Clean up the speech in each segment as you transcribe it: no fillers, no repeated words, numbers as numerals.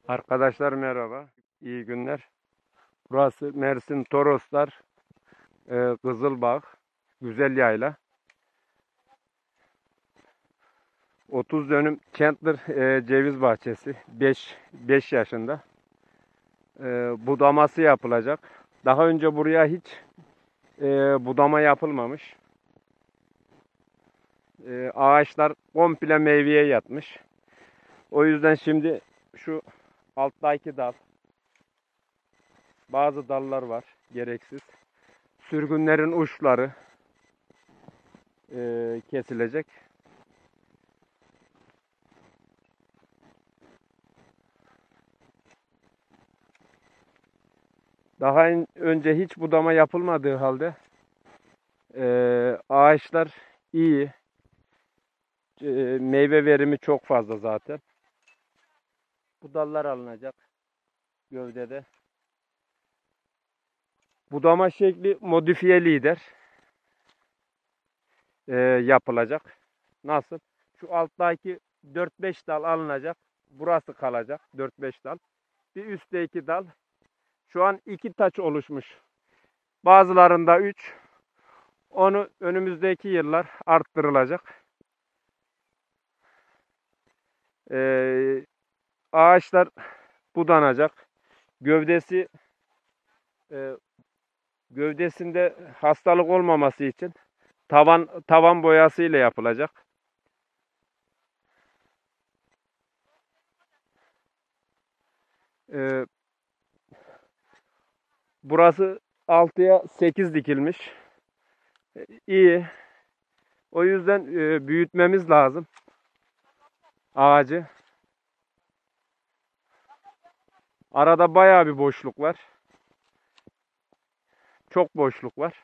Arkadaşlar merhaba, iyi günler. Burası Mersin Toroslar Kızılbağ, Güzel Yayla. 30 dönüm Chandler ceviz bahçesi, 5 yaşında. Budaması yapılacak. Daha önce buraya hiç budama yapılmamış. Ağaçlar komple meyveye yatmış. O yüzden şimdi şu alttaki dal, bazı dallar var gereksiz. Sürgünlerin uçları kesilecek. Daha önce hiç budama yapılmadığı halde ağaçlar iyi. Meyve verimi çok fazla zaten. Bu dallar alınacak gövdede. Budama şekli modifiye lider yapılacak. Nasıl? Şu alttaki 4-5 dal alınacak. Burası kalacak 4-5 dal. Bir üstteki dal. Şu an 2 taç oluşmuş. Bazılarında 3. Onu önümüzdeki yıllar arttırılacak. Ağaçlar budanacak. Gövdesinde hastalık olmaması için tavan boyası ile yapılacak. Burası 6'ya 8 dikilmiş. İyi. O yüzden büyütmemiz lazım ağacı. Arada bayağı bir boşluk var. Çok boşluk var.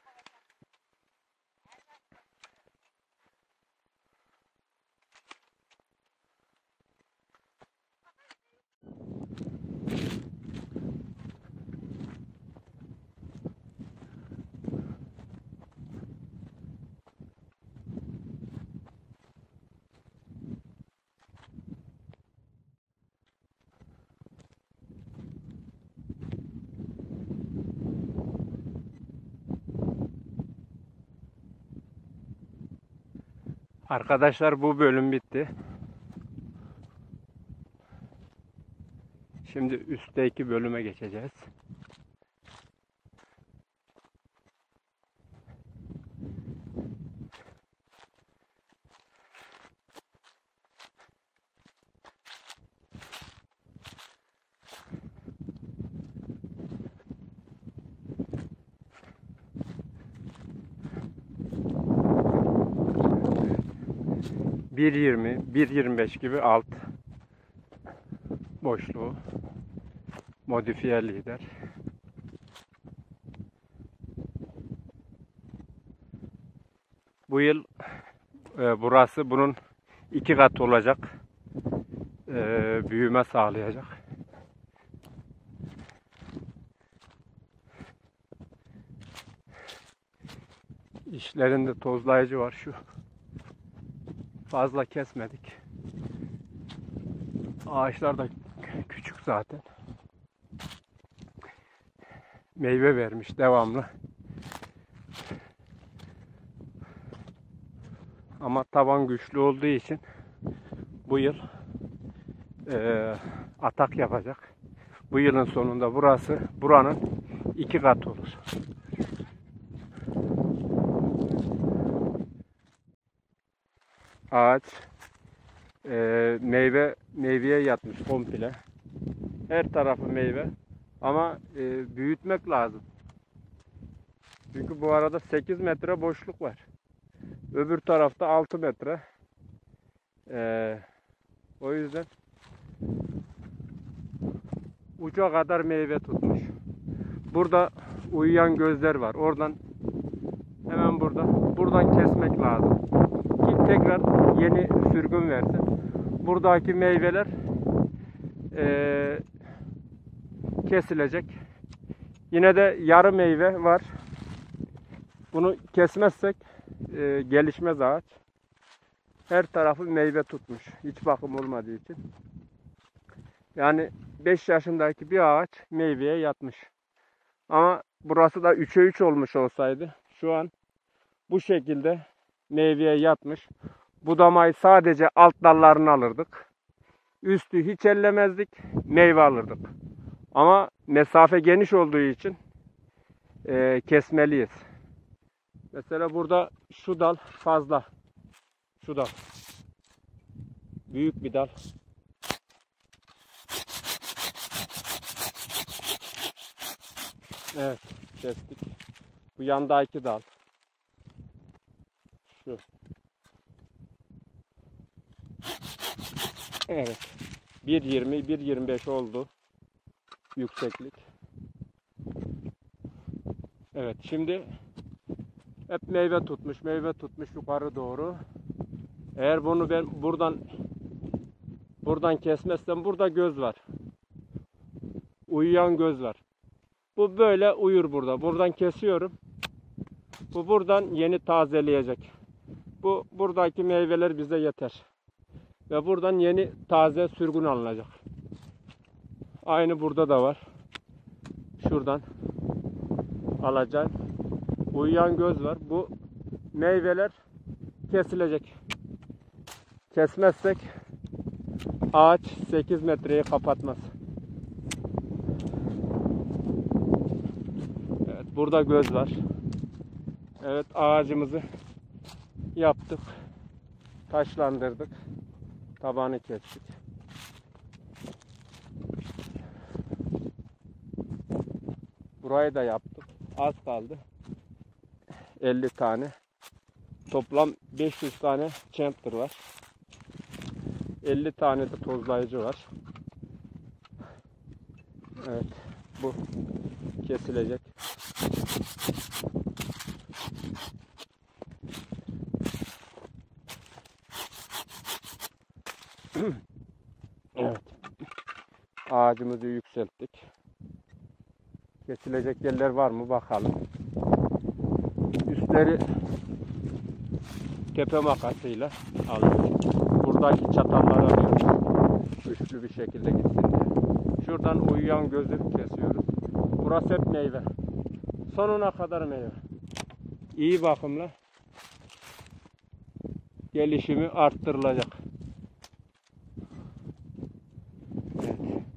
Arkadaşlar bu bölüm bitti. Şimdi üstteki bölüme geçeceğiz. ...1.20-1.25 gibi alt boşluğu modifiye lider. Bu yıl burası bunun 2 katı olacak. Büyüme sağlayacak. İşlerinde tozlayıcı var şu. Fazla kesmedik. Ağaçlar da küçük zaten. Meyve vermiş devamlı. Ama taban güçlü olduğu için bu yıl atak yapacak. Bu yılın sonunda buranın 2 katı olur. Ağaç meyveye yatmış komple. Her tarafı meyve. Ama büyütmek lazım. Çünkü bu arada 8 metre boşluk var. Öbür tarafta 6 metre. O yüzden uca kadar meyve tutmuş. Burada uyuyan gözler var. Hemen buradan kesmek lazım. Ki tekrar yeni sürgün versin. Buradaki meyveler kesilecek. Yine de yarı meyve var. Bunu kesmezsek gelişmez ağaç. Her tarafı meyve tutmuş. Hiç bakım olmadığı için. Yani 5 yaşındaki bir ağaç meyveye yatmış. Ama burası da 3'e 3 olmuş olsaydı şu an bu şekilde meyveye yatmış. Budamayı sadece alt dallarını alırdık. Üstü hiç ellemezdik. Meyve alırdık. Ama mesafe geniş olduğu için kesmeliyiz. Mesela burada şu dal fazla. Şu dal. Büyük bir dal. Evet, kestik. Bu yandaki dal. Şu. Evet. 1.20, 1.25 oldu yükseklik. Evet, şimdi hep meyve tutmuş yukarı doğru. Eğer bunu ben buradan kesmezsem burada göz var. Uyuyan göz var. Bu böyle uyur burada. Buradan kesiyorum. Bu buradan yeni tazeleyecek. Bu buradaki meyveler bize yeter. Ve buradan yeni taze sürgün alınacak. Aynı burada da var. Şuradan alacağım. Uyuyan göz var. Bu meyveler kesilecek. Kesmezsek ağaç 8 metreyi kapatmaz. Evet, burada göz var. Evet, ağacımızı yaptık. Taşlandırdık. Tabanı kestik. Burayı da yaptık. Az kaldı. 50 tane. Toplam 500 tane çemper var. 50 tane de tozlayıcı var. Evet. Bu kesilecek. Evet. Ağacımızı yükselttik. Kesilecek yerler var mı bakalım. Üstleri tepe makasıyla aldık. Buradaki çatalları alıyoruz. Güçlü bir şekilde gitsin diye. Şuradan uyuyan gözü kesiyoruz. Burası hep meyve. Sonuna kadar meyve. İyi bakımla gelişimi arttırılacak. Evet.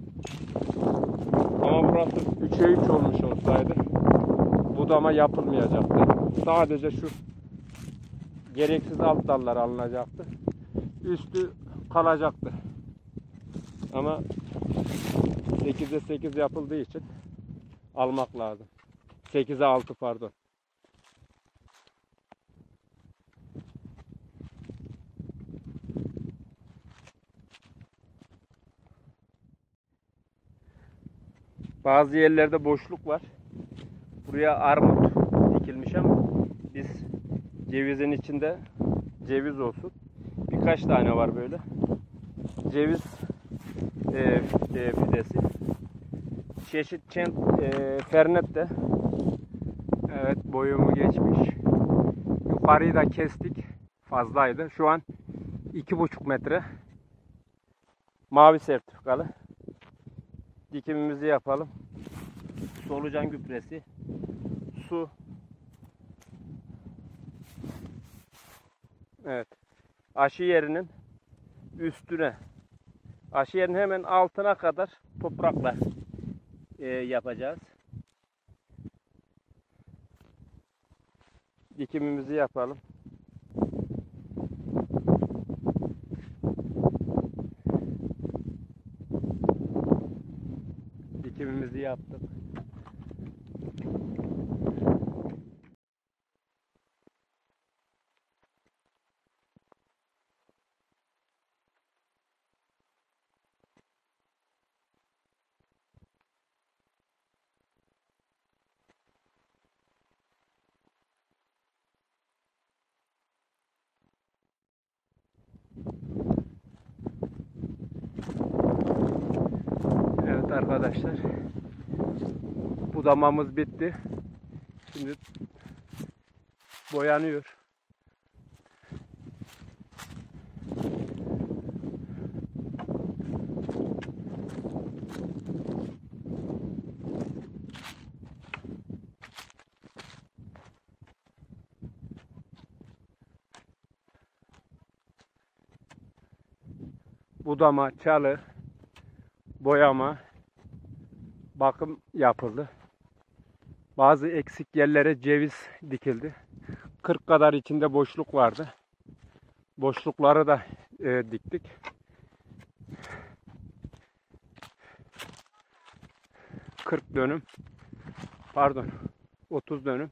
Ama burası 3'e 3 olmuş olsaydı budama yapılmayacaktı. Sadece şu gereksiz alt dallar alınacaktı. Üstü kalacaktı. Ama 8'e 8 yapıldığı için almak lazım. 8'e 6 pardon. Bazı yerlerde boşluk var. Buraya armut dikilmiş ama biz cevizin içinde ceviz olsun. Birkaç tane var böyle. Ceviz fidesi. Çeşit fernet de. Evet, boyumu geçmiş. Yukarıyı da kestik. Fazlaydı. Şu an 2,5 metre. Mavi sertifikalı. Dikimimizi yapalım. Solucan gübresi. Su. Evet. Aşı yerinin üstüne. Aşı yerinin hemen altına kadar toprakla yapacağız. Dikimimizi yapalım. Dikimimizi yaptık. Evet arkadaşlar. Budamamız bitti. Şimdi boyanıyor. budama, çalı, boyama, bakım yapıldı. Bazı eksik yerlere ceviz dikildi. 40 kadar içinde boşluk vardı. Boşlukları da diktik. ...40 dönüm... ...pardon... ...30 dönüm...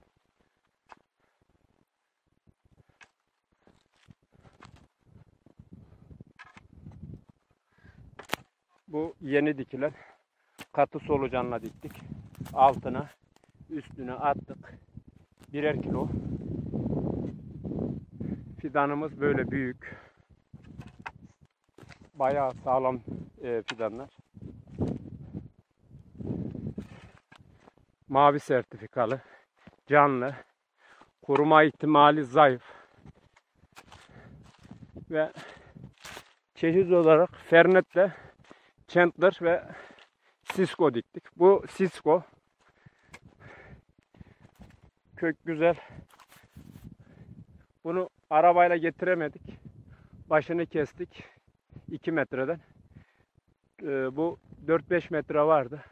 Bu yeni dikilen... ...katı solucanla diktik. Altına... ...üstüne attık. 1'er kilo... ...fidanımız böyle büyük. Bayağı sağlam fidanlar. Mavi sertifikalı, canlı, kuruma ihtimali zayıf ve çeşit olarak Fernetle, Chandler ve Cisco diktik. Bu Cisco, kök güzel. Bunu arabayla getiremedik. Başını kestik 2 metreden. Bu 4-5 metre vardı.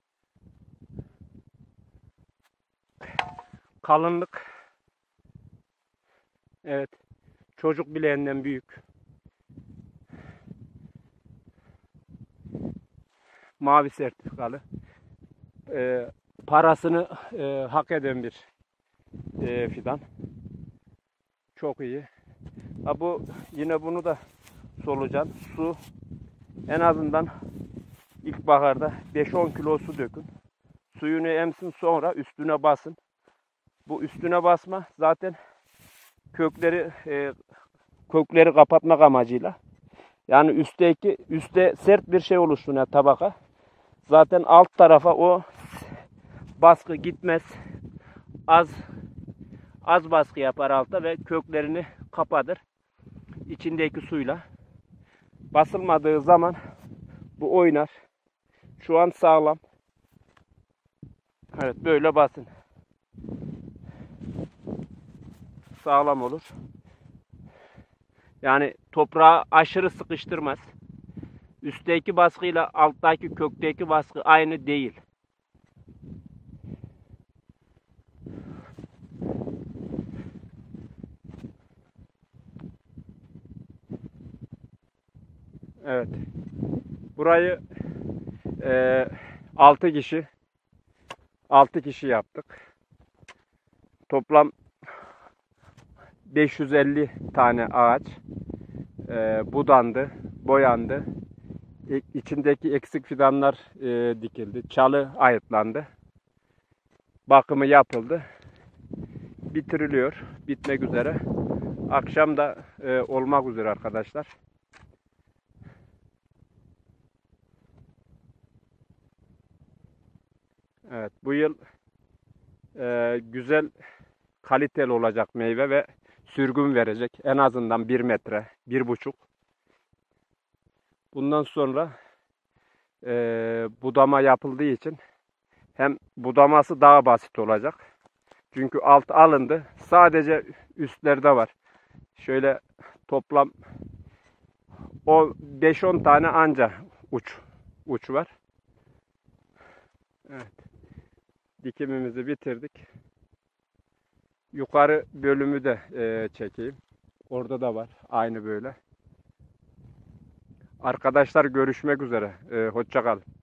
Kalınlık, evet, çocuk bileğinden büyük. Mavi sertifikalı. Parasını hak eden bir fidan. Çok iyi. Ha, bu yine bunu da solucan. Su en azından ilkbaharda 5-10 kilo su dökün. Suyunu emsin, sonra üstüne basın. Bu üstüne basma zaten kökleri kapatmak amacıyla. Yani üstte sert bir şey oluşsun ya, tabaka. Zaten alt tarafa o baskı gitmez. Az baskı yapar alta ve köklerini kapatır. İçindeki suyla. Basılmadığı zaman bu oynar. Şu an sağlam. Evet, böyle basın. Sağlam olur. Yani toprağı aşırı sıkıştırmaz. Üstteki baskıyla alttaki kökteki baskı aynı değil. Evet. Burayı 6 kişi yaptık. Toplam 550 tane ağaç budandı, boyandı. İçindeki eksik fidanlar dikildi. Çalı ayıtlandı. Bakımı yapıldı. Bitiriliyor. Bitmek üzere. Akşam da olmak üzere arkadaşlar. Evet, bu yıl güzel, kaliteli olacak meyve ve sürgün verecek. En azından 1 metre, 1,5. Bundan sonra budama yapıldığı için hem budaması daha basit olacak. Çünkü alt alındı. Sadece üstlerde var. Şöyle toplam o 5-10 tane anca uç var. Evet. Dikimimizi bitirdik. Yukarı bölümü de çekeyim. Orada da var. Aynı böyle. Arkadaşlar, görüşmek üzere. Hoşça kalın.